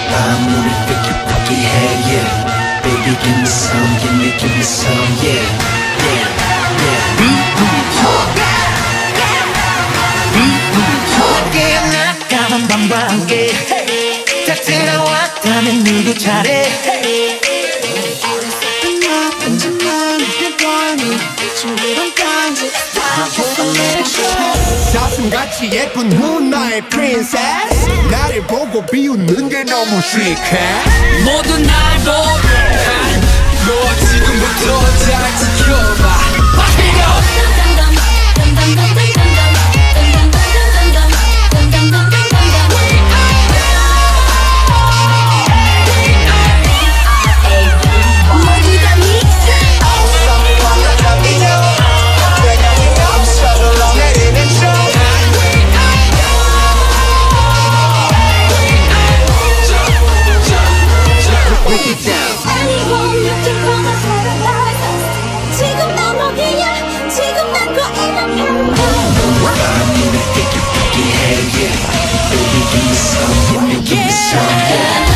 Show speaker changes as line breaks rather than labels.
밤물을 삐끼삐끼해 yeah. Baby give me some, give me some yeah. 깨어나가는 밤과 함께 다 들어왔다면 누구 차례
사슴같이 예쁜 넌 나의 프린세스 나를 보고 비웃는 게 너무 시크해
모두 날 보래 너 지금부터 잘 지켜봐
Baby, give me some, give me some, yeah.